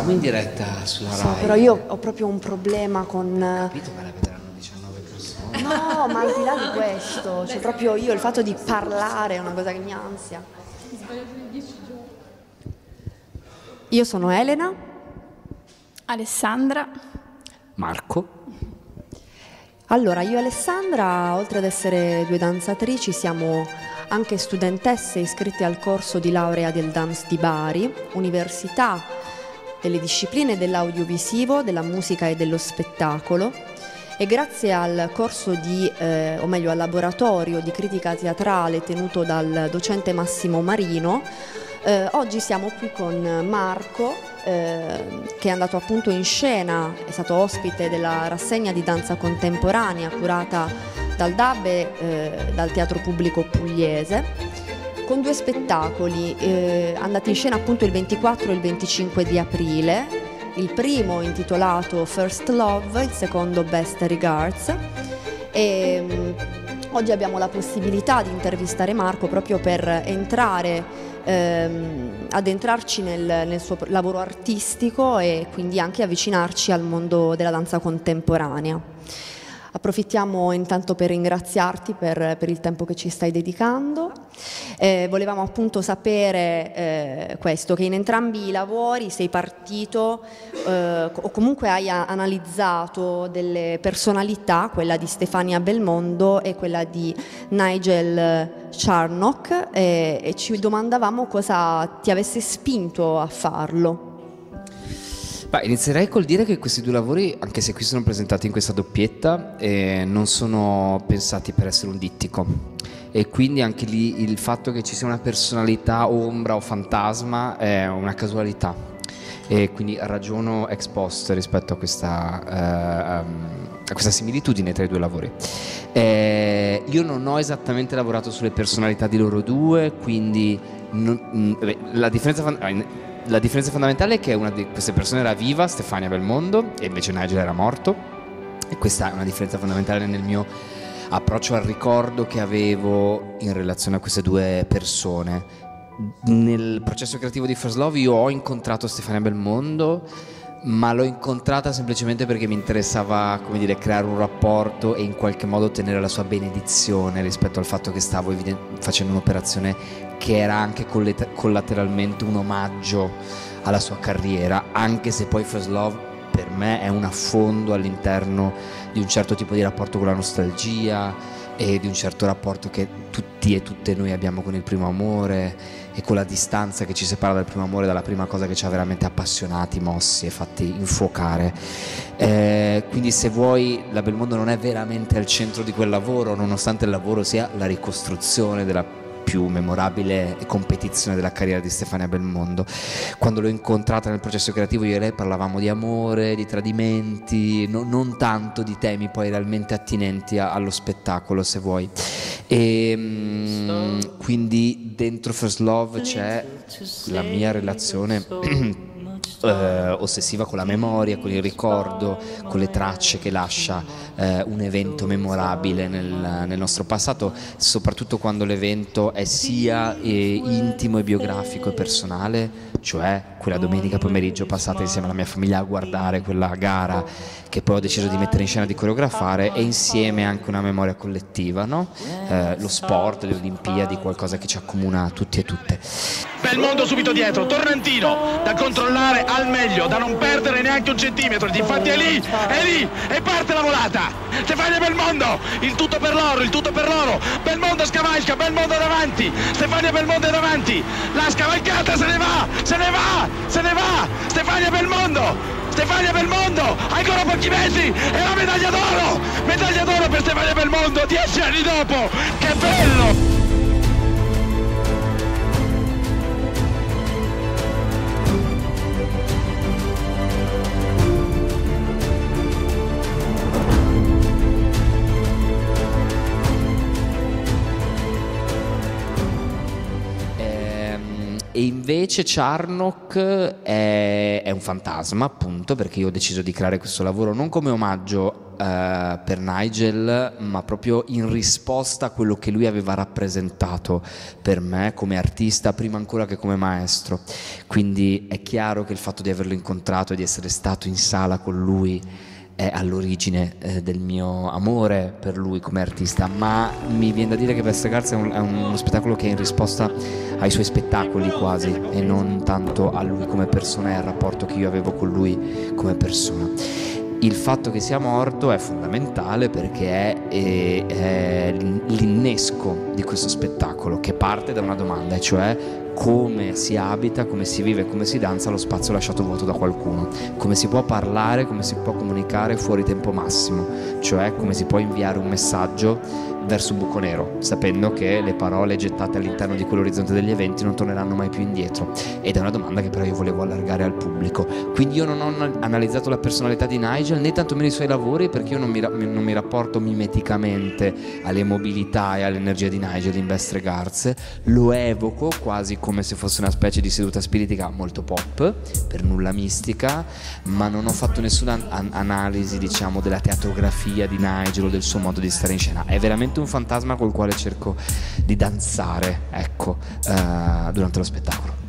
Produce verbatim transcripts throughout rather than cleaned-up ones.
siamo in diretta sulla So, Rai. però io ho proprio un problema con... Capito, ma la vedranno diciannove persone. No, ma al di là di questo, cioè proprio io il fatto di parlare è una cosa che mi ansia. Io sono Elena. Alessandra. Marco. Allora, io e Alessandra, oltre ad essere due danzatrici, siamo anche studentesse iscritte al corso di laurea del Dance di Bari, università delle discipline dell'audiovisivo, della musica e dello spettacolo. E grazie al corso di, eh, o meglio al laboratorio di critica teatrale tenuto dal docente Massimo Marino, eh, oggi siamo qui con Marco, eh, che è andato appunto in scena, è stato ospite della rassegna di danza contemporanea curata dal D A B E, eh, dal Teatro Pubblico Pugliese, con due spettacoli eh, andati in scena appunto il ventiquattro e il venticinque di aprile, il primo intitolato First Love, il secondo Best Regards. E um, oggi abbiamo la possibilità di intervistare Marco proprio per entrare, ehm, addentrarci nel, nel suo lavoro artistico e quindi anche avvicinarci al mondo della danza contemporanea. Approfittiamo intanto per ringraziarti per, per il tempo che ci stai dedicando. Eh, volevamo appunto sapere eh, questo, che in entrambi i lavori sei partito eh, o comunque hai analizzato delle personalità, quella di Stefania Belmondo e quella di Nigel Charnock, e, e ci domandavamo cosa ti avesse spinto a farlo. Beh, inizierei col dire che questi due lavori, anche se qui sono presentati in questa doppietta, eh, non sono pensati per essere un dittico, e quindi anche lì il fatto che ci sia una personalità ombra o fantasma è una casualità, e quindi ragiono ex post rispetto a questa, eh, a questa similitudine tra i due lavori. Eh, io non ho esattamente lavorato sulle personalità di loro due, quindi non, beh, la differenza La differenza fondamentale è che una di queste persone era viva, Stefania Belmondo, e invece Nigel era morto, e questa è una differenza fondamentale nel mio approccio al ricordo che avevo in relazione a queste due persone. Nel processo creativo di First Love io ho incontrato Stefania Belmondo, ma l'ho incontrata semplicemente perché mi interessava, come dire, creare un rapporto e in qualche modo ottenere la sua benedizione rispetto al fatto che stavo facendo un'operazione che era anche collateralmente un omaggio alla sua carriera, anche se poi First Love per me è un affondo all'interno di un certo tipo di rapporto con la nostalgia e di un certo rapporto che tutti e tutte noi abbiamo con il primo amore e con la distanza che ci separa dal primo amore, dalla prima cosa che ci ha veramente appassionati, mossi e fatti infuocare. Eh, quindi se vuoi, la Belmondo non è veramente al centro di quel lavoro, nonostante il lavoro sia la ricostruzione della più memorabile competizione della carriera di Stefania Belmondo. Quando l'ho incontrata nel processo creativo io e lei parlavamo di amore, di tradimenti, no, non tanto di temi poi realmente attinenti a, allo spettacolo, se vuoi. E mh, quindi dentro First Love c'è la mia relazione eh, ossessiva con la memoria, con il ricordo, con le tracce che lascia eh, un evento memorabile nel, nel nostro passato, soprattutto quando l'evento è sia eh, intimo e biografico e personale, cioè quella domenica pomeriggio passata insieme alla mia famiglia a guardare quella gara che poi ho deciso di mettere in scena, di coreografare, e insieme anche una memoria collettiva, no? Eh, lo sport, le Olimpiadi, qualcosa che ci accomuna tutti e tutte. Belmondo subito dietro, Torrentino da controllare al meglio, da non perdere neanche un centimetro, infatti è lì, è lì, e parte la volata. Stefania Belmondo, il tutto per loro, il tutto per loro, Belmondo scavalca, Belmondo davanti, Stefania Belmondo è davanti, la scavalcata se ne va, se ne va, se ne va, Stefania Belmondo, Stefania Belmondo, ancora pochi metri, e la medaglia d'oro, medaglia d'oro per Stefania Belmondo, dieci anni dopo, che bello! e invece Charnock è, è un fantasma, appunto, perché io ho deciso di creare questo lavoro non come omaggio Uh, per Nigel, ma proprio in risposta a quello che lui aveva rappresentato per me come artista, prima ancora che come maestro. Quindi è chiaro che il fatto di averlo incontrato e di essere stato in sala con lui è all'origine eh, del mio amore per lui come artista, ma mi viene da dire che Best Regards è, un, è uno spettacolo che è in risposta ai suoi spettacoli quasi, e non tanto a lui come persona e al rapporto che io avevo con lui come persona. Il fatto che sia morto è fondamentale perché è, è, è l'innesco di questo spettacolo, che parte da una domanda, e cioè come si abita, come si vive, come si danza lo spazio lasciato vuoto da qualcuno, come si può parlare, come si può comunicare fuori tempo massimo, cioè come si può inviare un messaggio verso un buco nero, sapendo che le parole gettate all'interno di quell'orizzonte degli eventi non torneranno mai più indietro. Ed è una domanda che però io volevo allargare al pubblico. Quindi io non ho analizzato la personalità di Nigel, né tantomeno i suoi lavori, perché io non mi, non mi rapporto mimeticamente alle mobilità e all'energia di Nigel in Best Regards. Lo evoco quasi come se fosse una specie di seduta spiritica molto pop, per nulla mistica, ma non ho fatto nessuna an- analisi, diciamo, della teatrografia di Nigel o del suo modo di stare in scena. È veramente un fantasma col quale cerco di danzare, ecco, uh, durante lo spettacolo.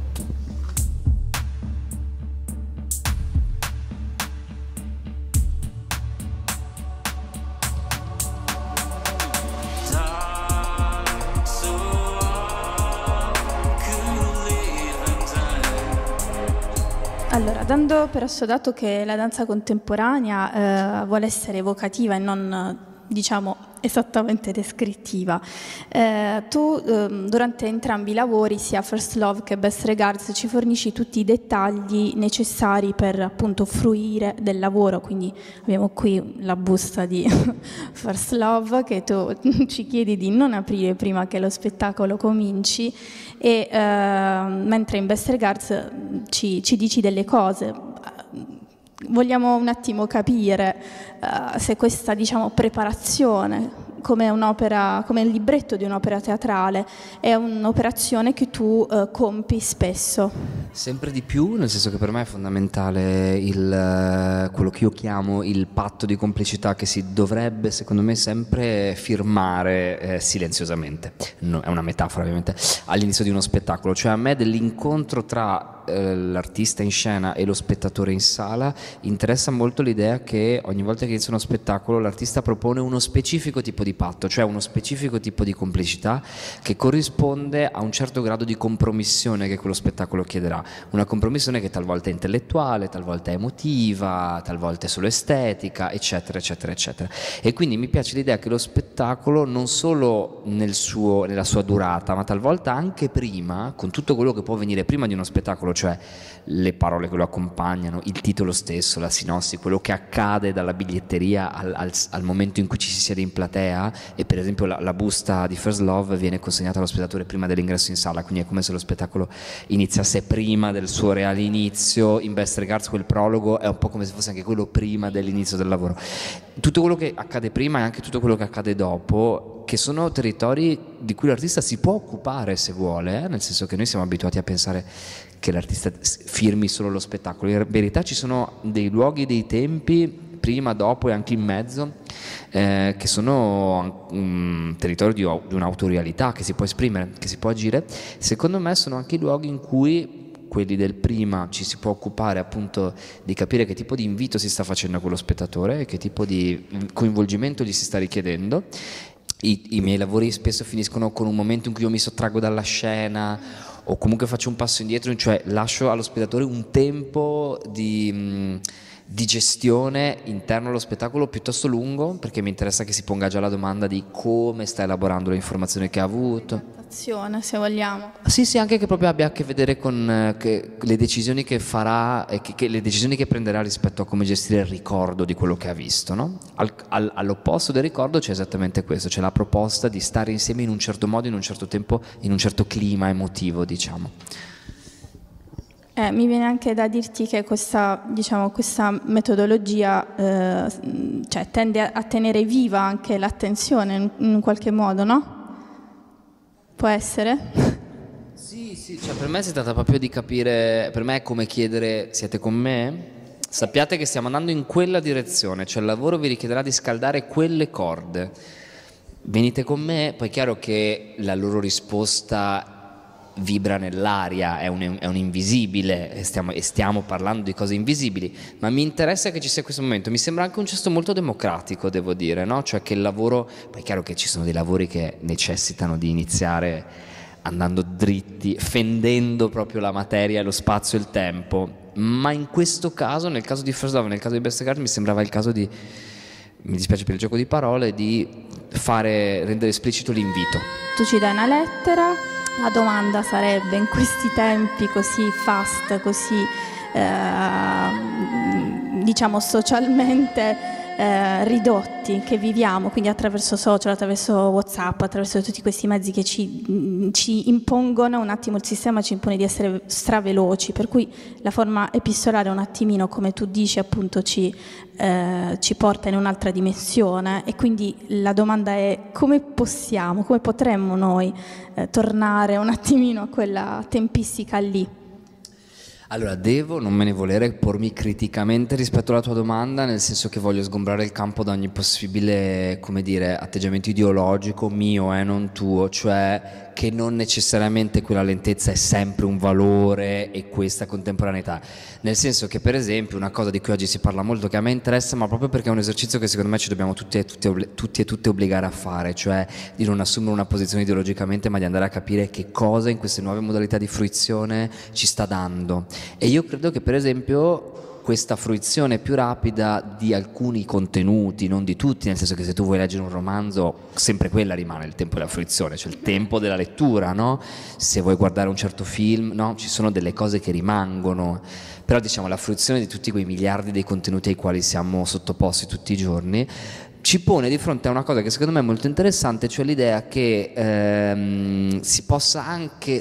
Allora, dando per assodato che la danza contemporanea eh, vuole essere evocativa e non, diciamo, esattamente descrittiva, eh, tu eh, durante entrambi i lavori, sia First Love che Best Regards, ci fornisci tutti i dettagli necessari per appunto fruire del lavoro. Quindi abbiamo qui la busta di First Love che tu ci chiedi di non aprire prima che lo spettacolo cominci, e eh, mentre in Best Regards ci, ci dici delle cose. Vogliamo un attimo capire uh, se questa, diciamo, preparazione come un'opera, come il libretto di un'opera teatrale, è un'operazione che tu uh, compi spesso. Sempre di più, nel senso che per me è fondamentale il, quello che io chiamo il patto di complicità che si dovrebbe, secondo me, sempre firmare eh, silenziosamente. No, è una metafora ovviamente, all'inizio di uno spettacolo. Cioè a me dell'incontro tra eh, l'artista in scena e lo spettatore in sala interessa molto l'idea che ogni volta che inizia uno spettacolo l'artista propone uno specifico tipo di patto, cioè uno specifico tipo di complicità che corrisponde a un certo grado di compromissione che quello spettacolo chiederà. Una compromissione che talvolta è intellettuale, talvolta è emotiva, talvolta è solo estetica, eccetera, eccetera, eccetera. E quindi mi piace l'idea che lo spettacolo, non solo nel suo, nella sua durata, ma talvolta anche prima, con tutto quello che può venire prima di uno spettacolo, cioè le parole che lo accompagnano, il titolo stesso, la sinossi, quello che accade dalla biglietteria al, al, al momento in cui ci si siede in platea, e per esempio la, la busta di First Love viene consegnata allo spettatore prima dell'ingresso in sala, quindi è come se lo spettacolo iniziasse prima del suo reale inizio. In Best Regards quel prologo è un po' come se fosse anche quello prima dell'inizio del lavoro. Tutto quello che accade prima e anche tutto quello che accade dopo, che sono territori di cui l'artista si può occupare se vuole, eh? Nel senso che noi siamo abituati a pensare che l'artista firmi solo lo spettacolo. In verità ci sono dei luoghi, dei tempi, prima, dopo e anche in mezzo, eh, che sono un territorio di, di un'autorialità che si può esprimere, che si può agire. Secondo me sono anche i luoghi in cui, quelli del prima, ci si può occupare appunto di capire che tipo di invito si sta facendo a quello spettatore e che tipo di coinvolgimento gli si sta richiedendo. I, i miei lavori spesso finiscono con un momento in cui io mi sottraggo dalla scena o comunque faccio un passo indietro, cioè lascio allo spettatore un tempo di, mh, di gestione interno allo spettacolo piuttosto lungo, perché mi interessa che si ponga già la domanda di come sta elaborando le informazioni che ha avuto. Se vogliamo. Sì, sì, anche che proprio abbia a che vedere con eh, che, le decisioni che farà e che, che le decisioni che prenderà rispetto a come gestire il ricordo di quello che ha visto, no? Al, al, all'opposto del ricordo c'è esattamente questo, c'è la proposta di stare insieme in un certo modo, in un certo tempo, in un certo clima emotivo, diciamo. Eh, mi viene anche da dirti che questa, diciamo, questa metodologia eh, cioè, tende a, a tenere viva anche l'attenzione in, in qualche modo, no? Può essere? Sì, sì, cioè per me si tratta proprio di capire, per me è come chiedere: siete con me? Sappiate che stiamo andando in quella direzione, cioè il lavoro vi richiederà di scaldare quelle corde. Venite con me? Poi è chiaro che la loro risposta vibra nell'aria, è un, è un invisibile, e stiamo, e stiamo parlando di cose invisibili, ma mi interessa che ci sia questo momento. Mi sembra anche un gesto molto democratico, devo dire, no? Cioè che il lavoro, poi è chiaro che ci sono dei lavori che necessitano di iniziare andando dritti, fendendo proprio la materia, lo spazio e il tempo, ma in questo caso, nel caso di First Love, nel caso di Best Card, mi sembrava il caso di, mi dispiace per il gioco di parole, di fare, rendere esplicito l'invito. Tu ci dai una lettera, la domanda sarebbe: in questi tempi così fast, così eh, diciamo socialmente eh, ridotti che viviamo, quindi attraverso social, attraverso WhatsApp, attraverso tutti questi mezzi che ci, ci impongono, un attimo il sistema ci impone di essere straveloci, per cui la forma epistolare un attimino, come tu dici, appunto ci, eh, ci porta in un'altra dimensione, e quindi la domanda è: come possiamo, come potremmo noi eh, tornare un attimino a quella tempistica lì? Allora, devo, non me ne volere, pormi criticamente rispetto alla tua domanda, nel senso che voglio sgombrare il campo da ogni possibile, come dire, atteggiamento ideologico mio e eh, non tuo, cioè che non necessariamente quella lentezza è sempre un valore e questa contemporaneità, nel senso che, per esempio, una cosa di cui oggi si parla molto, che a me interessa, ma proprio perché è un esercizio che secondo me ci dobbiamo tutti e tutte, tutti e tutte obbligare a fare, cioè di non assumere una posizione ideologicamente, ma di andare a capire che cosa in queste nuove modalità di fruizione ci sta dando. E io credo che, per esempio, questa fruizione più rapida di alcuni contenuti, non di tutti, nel senso che se tu vuoi leggere un romanzo, sempre quella rimane il tempo della fruizione, cioè il tempo della lettura, no? Se vuoi guardare un certo film, no? Ci sono delle cose che rimangono, però diciamo la fruizione di tutti quei miliardi di contenuti ai quali siamo sottoposti tutti i giorni ci pone di fronte a una cosa che secondo me è molto interessante, cioè l'idea che ehm, si possa anche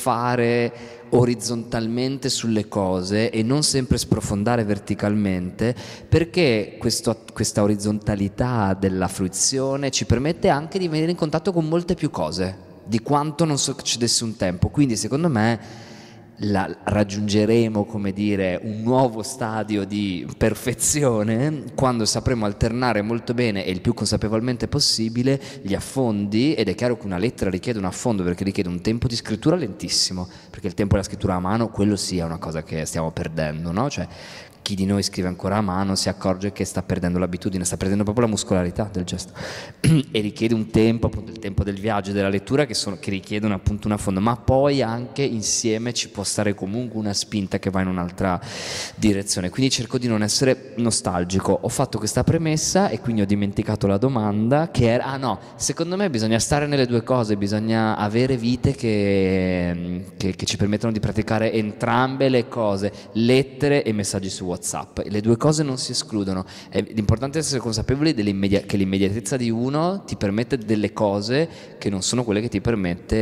surfare orizzontalmente sulle cose e non sempre sprofondare verticalmente, perché questo, questa orizzontalità della fruizione ci permette anche di venire in contatto con molte più cose di quanto non succedesse un tempo. Quindi secondo me la, raggiungeremo, come dire, un nuovo stadio di perfezione quando sapremo alternare molto bene e il più consapevolmente possibile gli affondi, ed è chiaro che una lettera richiede un affondo perché richiede un tempo di scrittura lentissimo, perché il tempo della scrittura a mano, quello sì è una cosa che stiamo perdendo, no? Cioè chi di noi scrive ancora a mano si accorge che sta perdendo l'abitudine, sta perdendo proprio la muscolarità del gesto e richiede un tempo, appunto il tempo del viaggio e della lettura che, sono, che richiedono appunto un affondo, ma poi anche insieme ci può stare comunque una spinta che va in un'altra direzione. Quindi cerco di non essere nostalgico. Ho fatto questa premessa e quindi ho dimenticato la domanda, che era, ah no, secondo me bisogna stare nelle due cose, bisogna avere vite che, che, che ci permettono di praticare entrambe le cose, lettere e messaggi su WhatsApp. Le due cose non si escludono. È l'importante è essere consapevoli che l'immediatezza di uno ti permette delle cose che non sono quelle che ti permette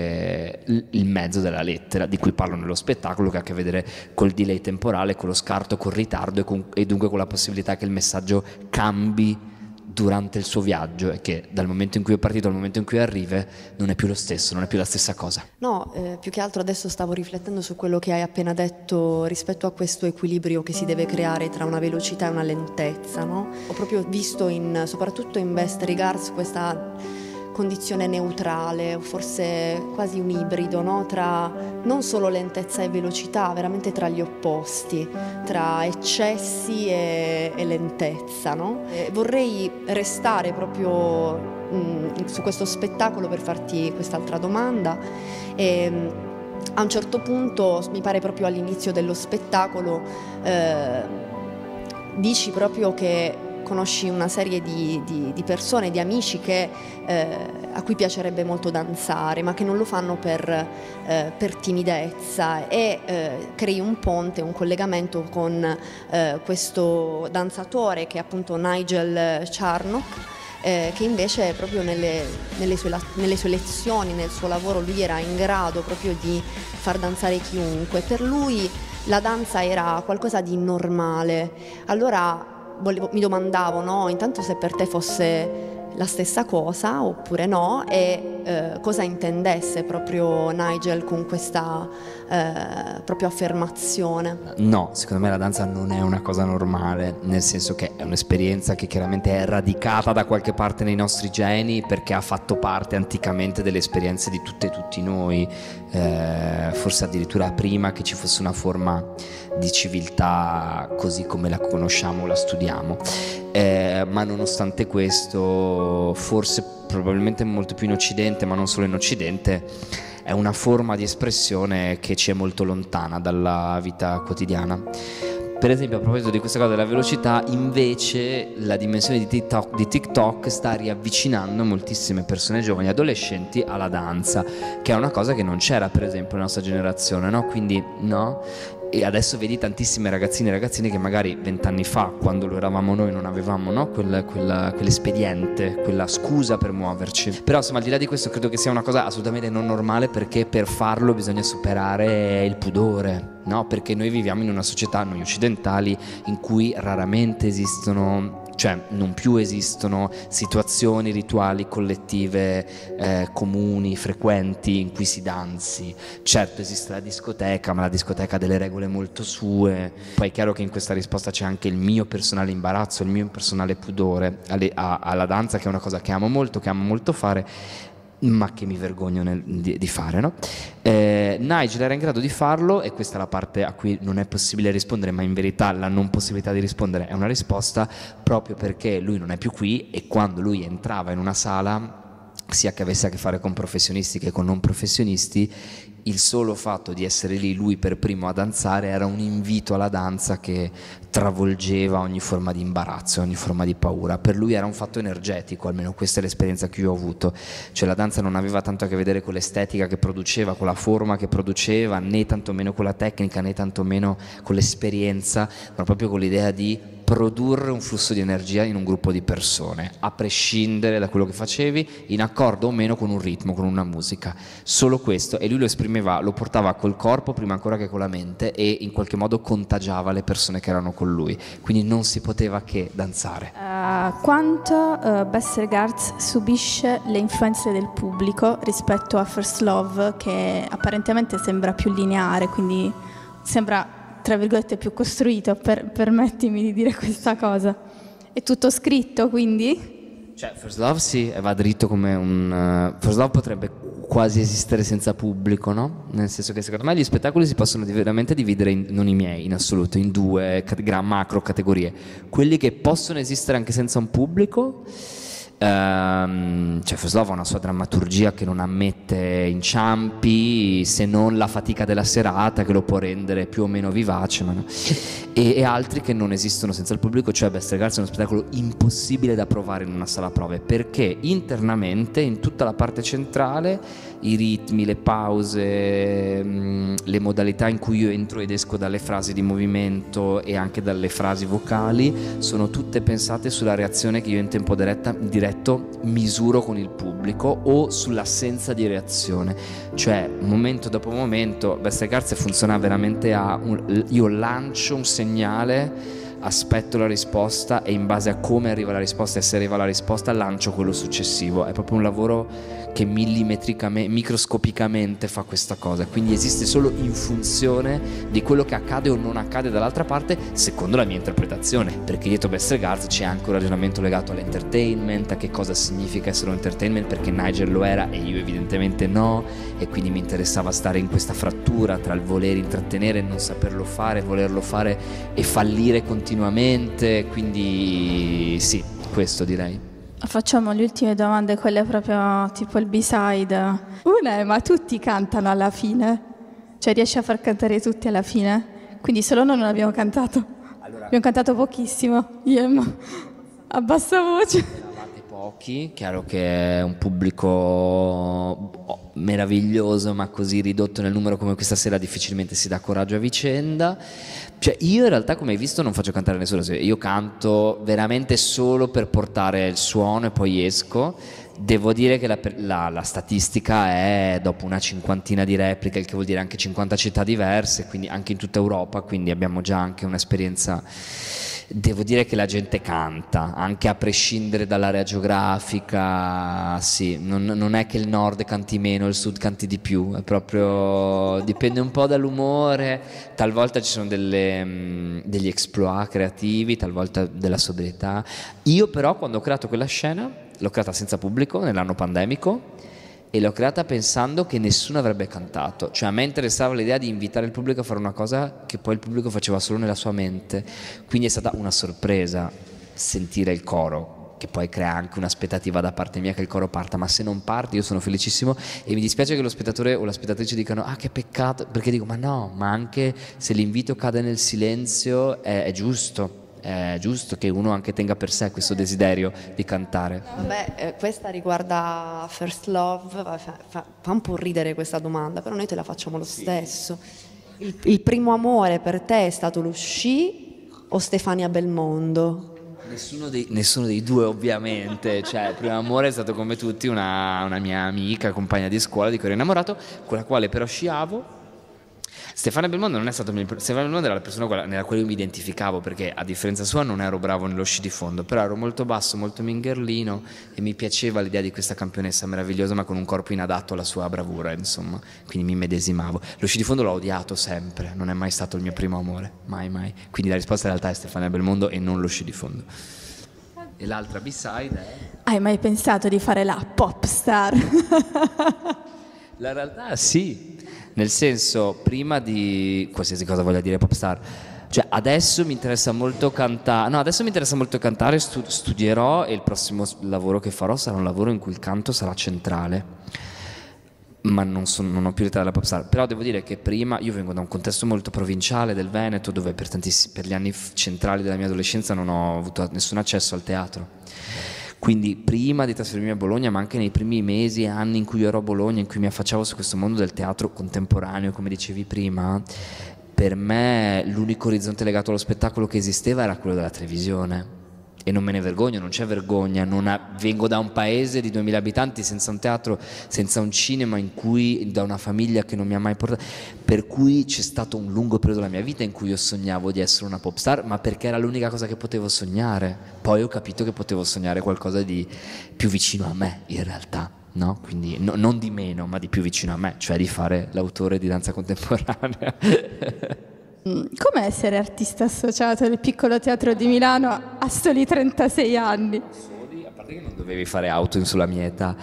eh, il mezzo della lettera, di cui parlo nello spettacolo, che ha a che vedere col delay temporale, con lo scarto, col ritardo e, con, e dunque con la possibilità che il messaggio cambi durante il suo viaggio, e che dal momento in cui è partito al momento in cui arriva non è più lo stesso, non è più la stessa cosa. No, eh, più che altro adesso stavo riflettendo su quello che hai appena detto rispetto a questo equilibrio che si deve creare tra una velocità e una lentezza, no? Ho proprio visto in, soprattutto in Best Regards, questa condizione neutrale, forse quasi un ibrido, no? Tra non solo lentezza e velocità, veramente tra gli opposti, tra eccessi e, e lentezza, no? E vorrei restare proprio mh, su questo spettacolo per farti quest'altra domanda. E, a un certo punto, mi pare proprio all'inizio dello spettacolo, eh, dici proprio che conosci una serie di, di, di persone, di amici che, eh, a cui piacerebbe molto danzare, ma che non lo fanno per, eh, per timidezza, e eh, crei un ponte, un collegamento con eh, questo danzatore che è appunto Nigel Charnock, eh, che invece proprio nelle, nelle, sue, nelle sue lezioni, nel suo lavoro, lui era in grado proprio di far danzare chiunque. Per lui la danza era qualcosa di normale. Allora Volevo, mi domandavo, no, intanto se per te fosse la stessa cosa oppure no, e eh, cosa intendesse proprio Nigel con questa eh, proprio affermazione. No, secondo me la danza non è una cosa normale, nel senso che è un'esperienza che chiaramente è radicata da qualche parte nei nostri geni, perché ha fatto parte anticamente delle esperienze di tutte e tutti noi, eh, forse addirittura prima che ci fosse una forma di civiltà così come la conosciamo, la studiamo, eh, ma nonostante questo, forse probabilmente molto più in Occidente, ma non solo in Occidente, è una forma di espressione che ci è molto lontana dalla vita quotidiana. Per esempio, a proposito di questa cosa della velocità, invece la dimensione di TikTok, di TikTok sta riavvicinando moltissime persone giovani, adolescenti, alla danza, che è una cosa che non c'era per esempio nella nostra generazione, no? Quindi no? E adesso vedi tantissime ragazzine e ragazzini che magari vent'anni fa, quando lo eravamo noi, non avevamo, no? Quel, quella, quell'espediente, quella scusa per muoverci. Però insomma, al di là di questo, credo che sia una cosa assolutamente non normale, perché per farlo bisogna superare il pudore, no? Perché noi viviamo in una società, noi occidentali, in cui raramente esistono, cioè non più esistono situazioni rituali collettive eh, comuni, frequenti, in cui si danzi. Certo esiste la discoteca, ma la discoteca ha delle regole molto sue. Poi è chiaro che in questa risposta c'è anche il mio personale imbarazzo, il mio personale pudore alle, a, alla danza, che è una cosa che amo molto, che amo molto fare, ma che mi vergogno nel, di, di fare, no? Eh, Nigel era in grado di farlo, e questa è la parte a cui non è possibile rispondere, ma in verità la non possibilità di rispondere è una risposta, proprio perché lui non è più qui, e quando lui entrava in una sala, sia che avesse a che fare con professionisti che con non professionisti, il solo fatto di essere lì lui per primo a danzare era un invito alla danza che travolgeva ogni forma di imbarazzo, ogni forma di paura. Per lui era un fatto energetico, almeno questa è l'esperienza che io ho avuto. Cioè la danza non aveva tanto a che vedere con l'estetica che produceva, con la forma che produceva, né tantomeno con la tecnica, né tantomeno con l'esperienza, ma proprio con l'idea di produrre un flusso di energia in un gruppo di persone, a prescindere da quello che facevi, in accordo o meno con un ritmo, con una musica. Solo questo, e lui lo esprimeva, lo portava col corpo prima ancora che con la mente, e in qualche modo contagiava le persone che erano con lui, quindi non si poteva che danzare. Uh, quanto uh, Bester Garz subisce le influenze del pubblico rispetto a First Love, che apparentemente sembra più lineare, quindi sembra tra virgolette più costruito, per, permettimi di dire questa cosa. È tutto scritto, quindi? Cioè First Love sì, va dritto come un... Uh, First Love potrebbe quasi esistere senza pubblico, no? Nel senso che secondo me gli spettacoli si possono veramente dividere, in, non i miei in assoluto, in due gran macro categorie. Quelli che possono esistere anche senza un pubblico, ehm, cioè First Love ha una sua drammaturgia che non ammette inciampi, se non la fatica della serata, che lo può rendere più o meno vivace, ma no? e, e altri che non esistono senza il pubblico, cioè Bester Garz è uno spettacolo impossibile da provare in una sala prove, perché internamente, in tutta la parte centrale, i ritmi, le pause, mh, le modalità in cui io entro ed esco dalle frasi di movimento e anche dalle frasi vocali sono tutte pensate sulla reazione che io in tempo diretta, diretto misuro con il pubblico, o sull'assenza di reazione, cioè momento dopo momento. Bester Garz funziona veramente a un, io lancio un segnale, aspetto la risposta, e in base a come arriva la risposta, e se arriva la risposta lancio quello successivo. È proprio un lavoro che millimetricamente, microscopicamente fa questa cosa, quindi esiste solo in funzione di quello che accade o non accade dall'altra parte, secondo la mia interpretazione, perché dietro Bester Garz c'è anche un ragionamento legato all'entertainment, a che cosa significa essere un entertainment, perché Nigel lo era e io evidentemente no, e quindi mi interessava stare in questa frattura tra il voler intrattenere e non saperlo fare, volerlo fare e fallire continuamente. Quindi sì, questo direi. Facciamo le ultime domande, quelle proprio tipo il B-side. Una è: ma tutti cantano alla fine? Cioè riesci a far cantare tutti alla fine? Quindi solo noi non abbiamo cantato. Allora, abbiamo cantato pochissimo, io a bassa voce. Eravate pochi, chiaro che è un pubblico meraviglioso, ma così ridotto nel numero come questa sera difficilmente si dà coraggio a vicenda. Cioè io in realtà, come hai visto, non faccio cantare nessuno, io canto veramente solo per portare il suono e poi esco. Devo dire che la, la, la statistica è dopo una cinquantina di repliche, il che vuol dire anche cinquanta città diverse, quindi anche in tutta Europa, quindi abbiamo già anche un'esperienza Devo dire che la gente canta, anche a prescindere dall'area geografica, sì, non, non è che il nord canti meno, il sud canti di più, è proprio, dipende un po' dall'umore, talvolta ci sono delle, mh, degli exploit creativi, talvolta della sobrietà. Io però quando ho creato quella scena, l'ho creata senza pubblico, nell'anno pandemico, e l'ho creata pensando che nessuno avrebbe cantato, cioè a me interessava l'idea di invitare il pubblico a fare una cosa che poi il pubblico faceva solo nella sua mente, quindi è stata una sorpresa sentire il coro, che poi crea anche un'aspettativa da parte mia che il coro parta, ma se non parte io sono felicissimo e mi dispiace che lo spettatore o la spettatrice dicano ah che peccato, perché dico ma no, ma anche se l'invito cade nel silenzio è, è giusto. È giusto che uno anche tenga per sé questo desiderio di cantare. Vabbè, eh, questa riguarda First Love, fa, fa, fa un po' ridere questa domanda, però noi te la facciamo lo stesso. Il, il primo amore per te è stato lo sci o Stefania Belmondo? Nessuno dei, nessuno dei due ovviamente, cioè il primo amore è stato come tutti una, una mia amica, compagna di scuola di cui ero innamorato, con la quale però sciavo. Stefania Belmondo non è stato mio, Stefania Belmondo era la persona nella quale io mi identificavo, perché a differenza sua non ero bravo nello sci di fondo, però ero molto basso, molto mingherlino e mi piaceva l'idea di questa campionessa meravigliosa ma con un corpo inadatto alla sua bravura, insomma, quindi mi medesimavo. Lo sci di fondo l'ho odiato sempre, non è mai stato il mio primo amore, mai mai, quindi la risposta in realtà è Stefania Belmondo e non lo sci di fondo. E l'altra B-side è... Hai mai pensato di fare la pop star? La realtà sì. Nel senso, prima di qualsiasi cosa voglia dire pop star, cioè adesso mi interessa molto cantare, no adesso mi interessa molto cantare, stu- studierò e il prossimo lavoro che farò sarà un lavoro in cui il canto sarà centrale, ma non, sono, non ho più l'età della pop star, però devo dire che prima, io vengo da un contesto molto provinciale del Veneto, dove per, tantiss- per gli anni f- centrali della mia adolescenza non ho avuto nessun accesso al teatro. Quindi prima di trasferirmi a Bologna, ma anche nei primi mesi e anni in cui ero a Bologna, in cui mi affacciavo su questo mondo del teatro contemporaneo, come dicevi prima, per me l'unico orizzonte legato allo spettacolo che esisteva era quello della televisione. E non me ne vergogno, non c'è vergogna, non ha, vengo da un paese di duemila abitanti senza un teatro, senza un cinema, in cui, da una famiglia che non mi ha mai portato, per cui c'è stato un lungo periodo della mia vita in cui io sognavo di essere una pop star, ma perché era l'unica cosa che potevo sognare. Poi ho capito che potevo sognare qualcosa di più vicino a me in realtà, no? Quindi no, non di meno, ma di più vicino a me, cioè di fare l'autore di danza contemporanea. Come essere artista associato del Piccolo Teatro di Milano a soli trentasei anni? Soli? A parte che non dovevi fare auto sulla mia età.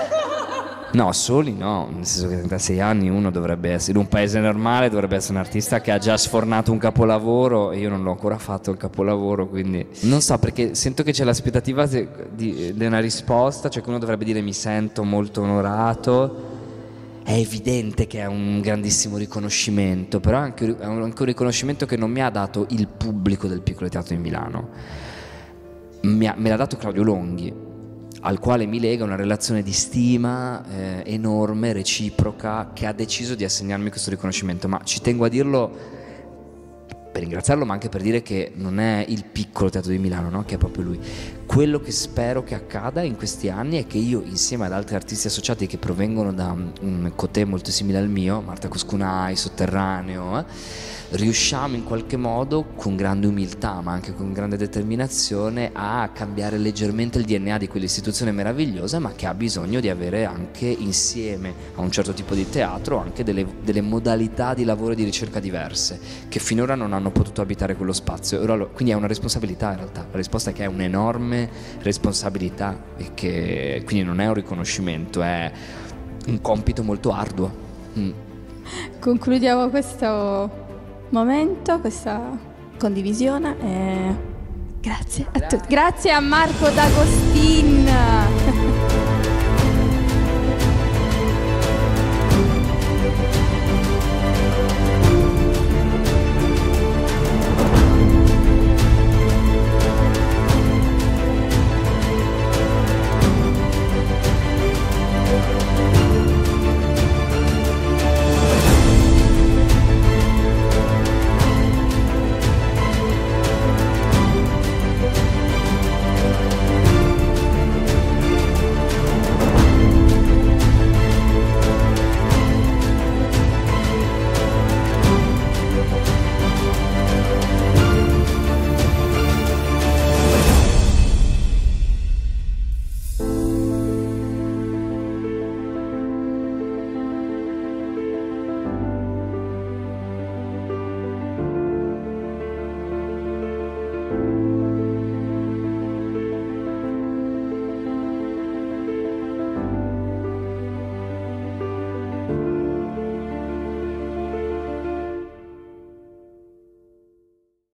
No, soli no, nel senso che a trentasei anni uno dovrebbe essere, in un paese normale dovrebbe essere un artista che ha già sfornato un capolavoro e io non l'ho ancora fatto il capolavoro, quindi non so, perché sento che c'è l'aspettativa di, di, di una risposta, cioè che uno dovrebbe dire mi sento molto onorato. È evidente che è un grandissimo riconoscimento, però è anche, è anche un riconoscimento che non mi ha dato il pubblico del Piccolo Teatro di Milano, mi ha, me l'ha dato Claudio Longhi, al quale mi lega una relazione di stima eh, enorme, reciproca, che ha deciso di assegnarmi questo riconoscimento. Ma ci tengo a dirlo per ringraziarlo, ma anche per dire che non è il Piccolo Teatro di Milano, no? Che è proprio lui. Quello che spero che accada in questi anni è che io, insieme ad altri artisti associati che provengono da un cotè molto simile al mio, Marta Coscunai, Sotterraneo, eh, riusciamo in qualche modo, con grande umiltà ma anche con grande determinazione, a cambiare leggermente il D N A di quell'istituzione meravigliosa, ma che ha bisogno di avere anche insieme a un certo tipo di teatro anche delle, delle modalità di lavoro e di ricerca diverse, che finora non hanno potuto abitare quello spazio. Quindi è una responsabilità in realtà, la risposta è che è un'enorme responsabilità e che quindi non è un riconoscimento, è un compito molto arduo. Mm. Concludiamo questo momento, questa condivisione e grazie a tutti. Grazie a Marco D'Agostin.